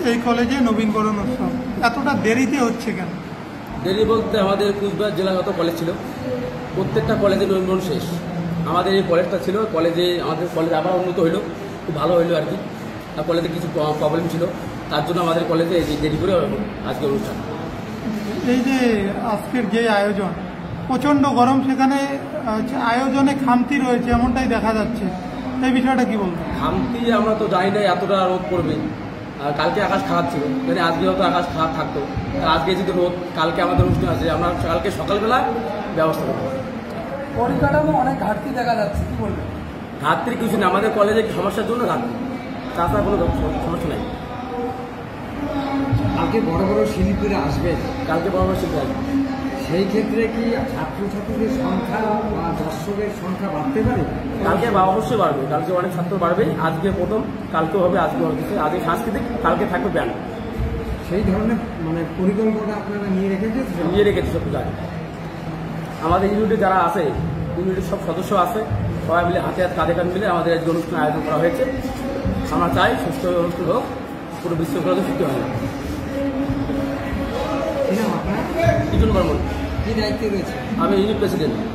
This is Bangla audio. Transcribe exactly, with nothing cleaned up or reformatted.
এই কলেজে নবীনকরণ উৎসব এতটা দেরিতে হচ্ছে কেন? দেরি বলতে আমাদের কুচবিহার জেলাগত কলেজ ছিল, প্রত্যেকটা কলেজে নবীনকরণ শেষ। আমাদের এই কলেজটা ছিল, কলেজে আমাদের কলেজ আবার উন্নত হইলো, খুব ভালো হইলো আর কি। আর কলেজে কিছু প্রবলেম ছিল, তার জন্য আমাদের কলেজে এই দেরি করে আজকে অনুষ্ঠান। এই যে আজকের যে আয়োজন, প্রচণ্ড গরম, সেখানে আয়োজনে খামতি রয়েছে এমনটাই দেখা যাচ্ছে, এই বিষয়টা কি বলবো? খামতি আমরা তো জানি না এতটা রোদ পড়বে, আর কালকে আকাশ খারাপ ছিল, মানে আজকে হয়তো আকাশ খারাপ থাকতো। আজকে যদি রোদ, কালকে আমাদের অনুষ্ঠান আছে, আমরা কালকে সকালবেলা ব্যবস্থা করবো। পরিকাঠামো অনেক ঘাটতি দেখা যাচ্ছে, কি বলবেন? ঘাটতি কিছু না, আমাদের কলেজে সমস্যার জন্য ঘাটতি, তাছাড়া কোনো সমস্যা নেই। কালকে বড় বড় শিল্পীরা আসবে, কালকে বড় বড় শিল্পী আসবে, সেই ক্ষেত্রে কি ছাত্রছাত্রীদের সংখ্যা বা দর্শকের সংখ্যা বাড়তে পারে? কালকে অবশ্যই বাড়বে, কালকে অনেক ছাত্র বাড়বে। আজকে প্রথম, কালকেও হবে, আজকে হবে, আজকে সাংস্কৃতিক, কালকে থাকবে ব্যান্ড। সেই ধরনের মানে পরিকল্পনা আপনারা নিয়ে রেখেছে? নিয়ে রেখেছি সব কিছু। আমাদের ইউনিটে যারা আছে, ইউনিটের সব সদস্য আছে, সবাই মিলে হাতে হাত কাঁধে কাঁধ মিলে আমাদের আজকে অনুষ্ঠান আয়োজন করা হয়েছে। আমরা চাই সুস্থ অনুষ্ঠান হোক, পুরো বিশৃঙ্খলা সৃষ্টি হয় না। কি নাম আপনার? কিজন বর্মন। কি দায়িত্বে রয়েছে? আমি ইউনিট প্রেসিডেন্ট।